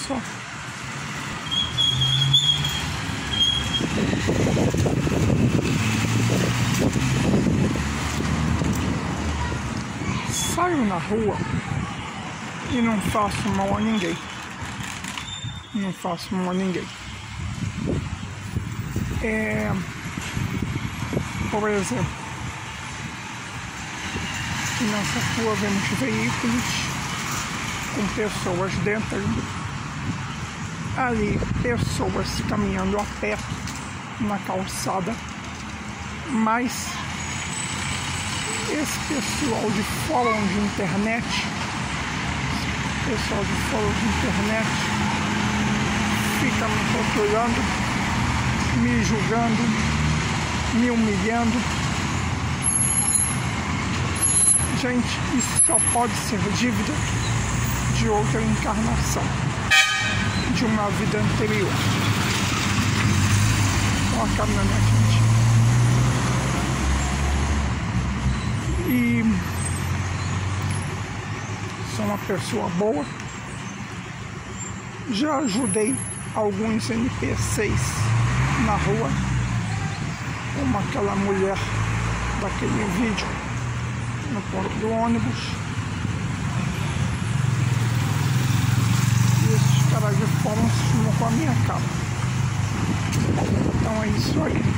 só. Saio na rua e não faço mal a ninguém. Não faço mal a ninguém. Por exemplo, nessa rua vemos veículos com pessoas dentro. Ali, pessoas caminhando a pé na calçada. Mas esse pessoal de fórum de internet, fica me rotulando, me julgando, me humilhando. Gente, isso só pode ser dívida de outra encarnação, de uma vida anterior. Olha a caminhonete, gente. E sou uma pessoa boa. Já ajudei alguns NPCs na rua, como aquela mulher daquele vídeo no ponto do ônibus. E esses caras de fórum se filmam com a minha cara. Então é isso aí.